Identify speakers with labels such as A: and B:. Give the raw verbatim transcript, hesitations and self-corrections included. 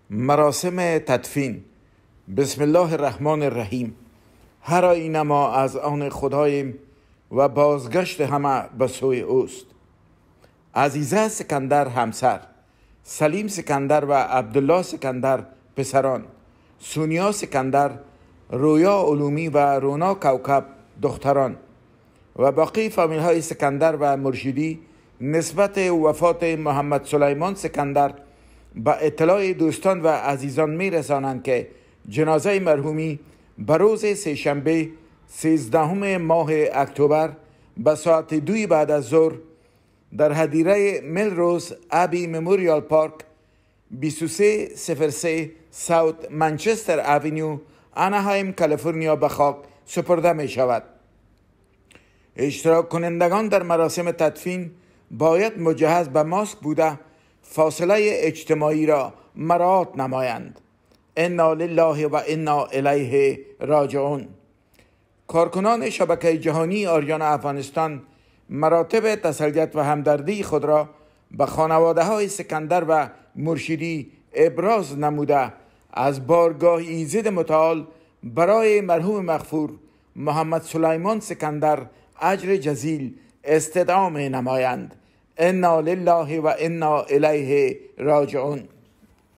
A: مراسم تدفین. بسم الله الرحمن الرحیم. هر آینه ما از آن خداییم و بازگشت همه به سوی اوست. عزیزه سکندر همسر، سلیم سکندر و عبدالله سکندر پسران، سونیا سکندر، رویا علومی و رونا کوکب دختران و باقی فامیل های سکندر و مرشدی نسبت وفات محمد سلیمان سکندر به اطلاع دوستان و عزیزان می رسانند که جنازه مرحومی به روز سه‌شنبه سیزدهم ماه اکتبر به ساعت دوی بعد از ظهر در هدیره ملروز ابی مموریال پارک بیست و سه صفر سه ساوت منچستر اونیو آناهایم کالیفرنیا به خاک سپرده می شود. اشتراک کنندگان در مراسم تدفین باید مجهز به ماسک بوده فاصله اجتماعی را مراعات نمایند. انا لله و انا الیه راجعون. کارکنان شبکه جهانی آریان افغانستان مراتب تسلیت و همدردی خود را به خانواده های سکندر و مرشدی ابراز نموده از بارگاه ایزد متعال برای مرحوم مغفور محمد سلیمان سکندر اجر جزیل استدعا می نمایند. انا لله و انا الیه راجعون.